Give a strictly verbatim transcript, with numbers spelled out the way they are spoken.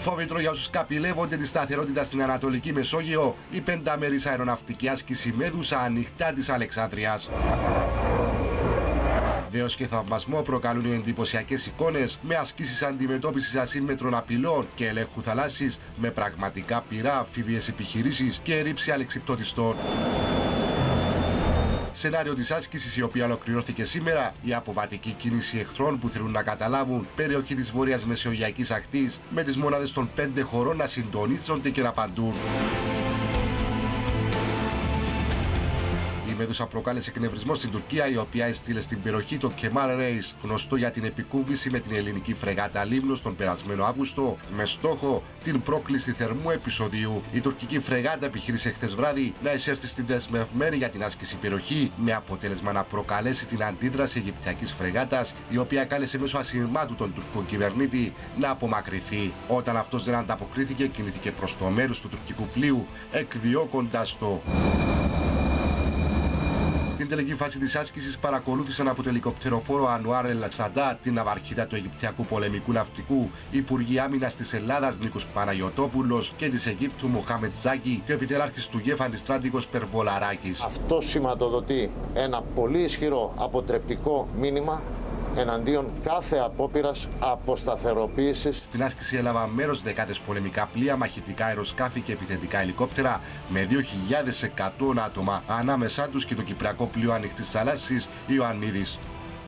Φόβητρο για όσους καπηλεύονται τη σταθερότητα στην Ανατολική Μεσόγειο, η πεντάμερης αεροναυτική άσκηση Μέδουσα ανοιχτά της Αλεξάνδρειας. Δέος και θαυμασμό προκαλούν οι εντυπωσιακές εικόνες με ασκήσεις αντιμετώπισης ασύμμετρων απειλών και ελέγχου θαλάσσης με πραγματικά πυρά, αμφίβιες επιχειρήσεις και ρήψη αλεξιπτωτιστών. Σενάριο της άσκησης, η οποία ολοκληρώθηκε σήμερα, η αποβατική κίνηση εχθρών που θέλουν να καταλάβουν περιοχή της βόρειας μεσογειακής ακτής με τις μονάδες των πέντε χωρών να συντονίζονται και να απαντούν. Η Μέδουσα προκάλεσε εκνευρισμό στην Τουρκία, η οποία έστειλε στην περιοχή το Κεμάλ Ρέις, γνωστό για την επικούβηση με την ελληνική φρεγάτα Λίμνος τον περασμένο Αύγουστο, με στόχο την πρόκληση θερμού επεισοδίου. Η τουρκική φρεγάτα επιχείρησε χθες βράδυ να εισέλθει στη δεσμευμένη για την άσκηση περιοχή, με αποτέλεσμα να προκαλέσει την αντίδραση αιγυπτιακής φρεγάτας, η οποία κάλεσε μέσω ασυρμάτου τον τουρκικό κυβερνήτη να απομακρυνθεί. Όταν αυτός δεν ανταποκρίθηκε, κινήθηκε προς το μέρος του τουρκικού πλοίου, εκδιώκοντας το. Την τελική φάση της άσκησης παρακολούθησαν από το ελικοπτεροφόρο Ανουάρ Ελ Σαντά, την ναυαρχίδα του Αιγυπτιακού πολεμικού ναυτικού, Υπουργοί Άμυνας της Ελλάδας Νίκος Παναγιωτόπουλος και της Αιγύπτου Μοχάμετ Ζάκη και ο επιτελάρχης του Γέφανη Στράτηγος Περβολαράκης. Αυτό σηματοδοτεί ένα πολύ ισχυρό αποτρεπτικό μήνυμα εναντίον κάθε απόπειρας αποσταθεροποίησης. Στην άσκηση έλαβαν μέρος δεκάδες πολεμικά πλοία, μαχητικά αεροσκάφη και επιθετικά ελικόπτερα με δύο χιλιάδες εκατό άτομα, ανάμεσά τους και το κυπριακό πλοίο ανοιχτής θαλάσσης Ιωαννίδης.